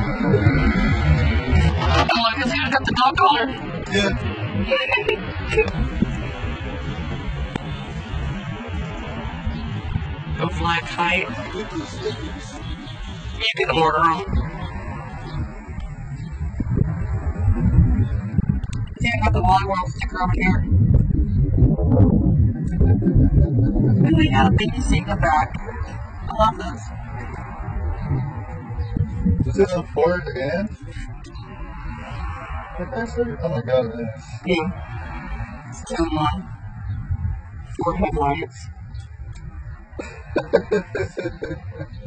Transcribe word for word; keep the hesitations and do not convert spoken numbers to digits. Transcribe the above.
Oh, I guess I got the dog collar. Yeah. Go fly a kite. You can order them. Yeah, I got the volleyball sticker over here. And they got a baby seat in the back. I love this. Is this a Ford again? Oh my god, it is. Yeah. It's two in one. Four headlights.